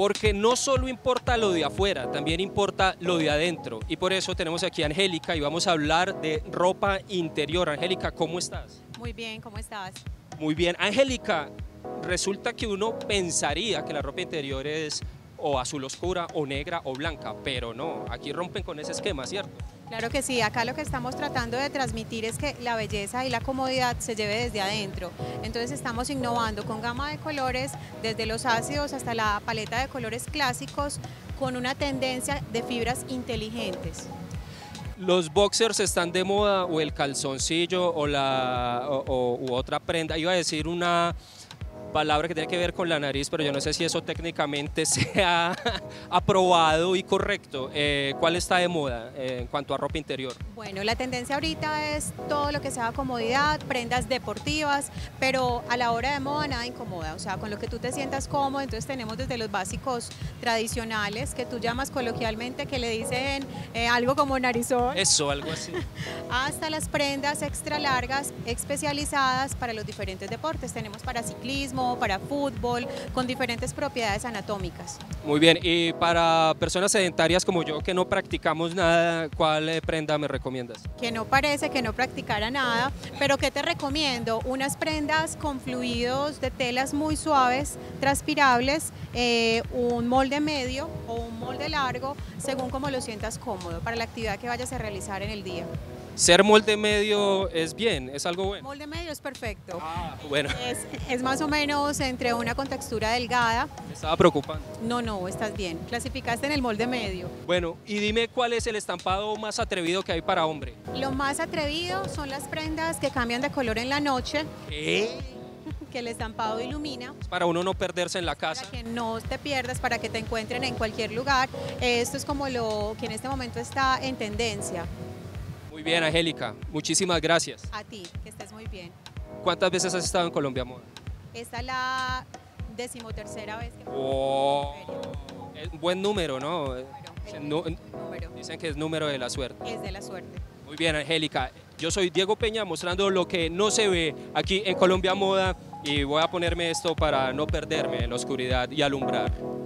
porque no solo importa lo de afuera, también importa lo de adentro. Y por eso tenemos aquí a Angélica y vamos a hablar de ropa interior. Angélica, ¿cómo estás? Muy bien, ¿cómo estás? Muy bien. Angélica, resulta que uno pensaría que la ropa interior es o azul oscura o negra o blanca, pero no, aquí rompen con ese esquema, ¿cierto? Claro que sí, acá lo que estamos tratando de transmitir es que la belleza y la comodidad se lleve desde adentro. Entonces estamos innovando con gama de colores, desde los ácidos hasta la paleta de colores clásicos, con una tendencia de fibras inteligentes. Los boxers están de moda o el calzoncillo o u otra prenda. Iba a decir una palabra que tiene que ver con la nariz, pero yo no sé si eso técnicamente sea aprobado y correcto. ¿Cuál está de moda en cuanto a ropa interior? Bueno, la tendencia ahorita es todo lo que sea comodidad, prendas deportivas, pero a la hora de moda nada incomoda, o sea, con lo que tú te sientas cómodo. Entonces tenemos desde los básicos tradicionales, que tú llamas coloquialmente, que le dicen algo como narizón, Eso, algo así. hasta las prendas extra largas, especializadas para los diferentes deportes. Tenemos para ciclismo, para fútbol, con diferentes propiedades anatómicas. Muy bien, y para personas sedentarias como yo que no practicamos nada, ¿cuál prenda me recomiendas? Que no parece que no practicara nada, pero ¿qué te recomiendo? Unas prendas con fluidos de telas muy suaves, transpirables, un molde medio o un molde largo, según como lo sientas cómodo para la actividad que vayas a realizar en el día. Ser molde medio es bien, es algo bueno. Molde medio es perfecto. Bueno, Es más o menos entre una contextura delgada. me estaba preocupando. No, estás bien. Clasificaste en el molde medio. Bueno, y dime cuál es el estampado más atrevido que hay para hombre. Lo más atrevido son las prendas que cambian de color en la noche, ¿Qué? que el estampado ilumina. Para uno no perderse en la casa. Para que no te pierdas, para que te encuentren en cualquier lugar. Esto es como lo que en este momento está en tendencia. Muy bien, Angélica, muchísimas gracias. A ti, que estés muy bien. ¿Cuántas veces has estado en Colombia Moda? Esta es la 13ª vez que Oh, en feria. es un buen número, ¿no? El Nu- número Dicen que es número de la suerte. es de la suerte. Muy bien, Angélica. Yo soy Diego Peña mostrando lo que no se ve aquí en Colombia Moda y voy a ponerme esto para no perderme en la oscuridad y alumbrar.